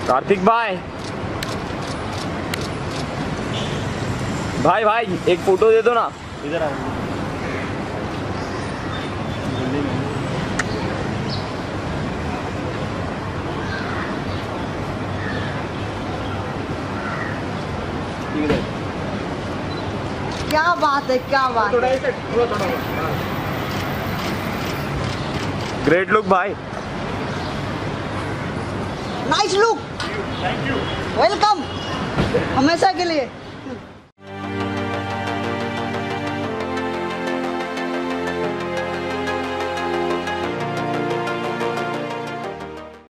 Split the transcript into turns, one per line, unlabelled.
कार्तिक भाई, भाई भाई एक फोटो दे दो ना। इधर आ।
क्या बात है, क्या बात है।
ग्रेट लुक भाई।
Nice look.
Thank you.
Welcome हमेशा के लिए।